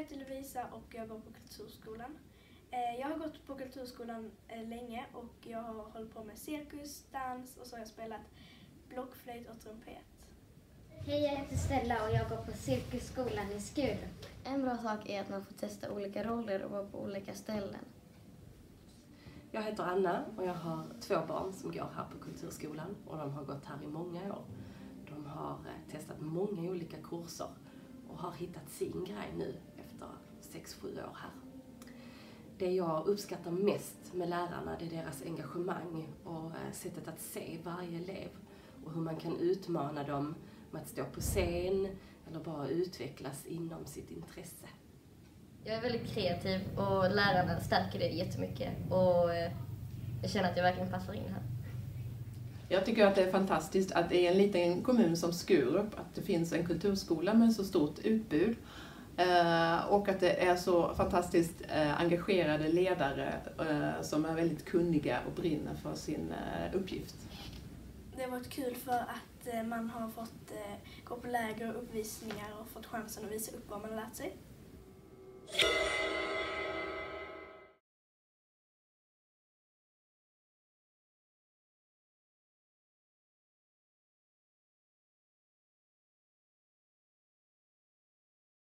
heter Lovisa och jag går på Kulturskolan. Jag har gått på Kulturskolan länge och jag har hållit på med cirkus, dans och så har jag spelat blockflöjt och trumpet. Hej, jag heter Stella och jag går på Cirkusskolan i Skurup. En bra sak är att man får testa olika roller och vara på olika ställen. Jag heter Anna och jag har 2 barn som går här på Kulturskolan och de har gått här i många år. De har testat många olika kurser och har hittat sin grej nu efter 6-7 år här. Det jag uppskattar mest med lärarna är deras engagemang och sättet att se varje elev och hur man kan utmana dem med att stå på scen eller bara utvecklas inom sitt intresse. Jag är väldigt kreativ och lärarna stärker det jättemycket och jag känner att jag verkligen passar in här. Jag tycker att det är fantastiskt att det är en liten kommun som Skurup, att det finns en kulturskola med så stort utbud och att det är så fantastiskt engagerade ledare som är väldigt kunniga och brinner för sin uppgift. Det har varit kul för att man har fått gå på läger och uppvisningar och fått chansen att visa upp vad man har lärt sig.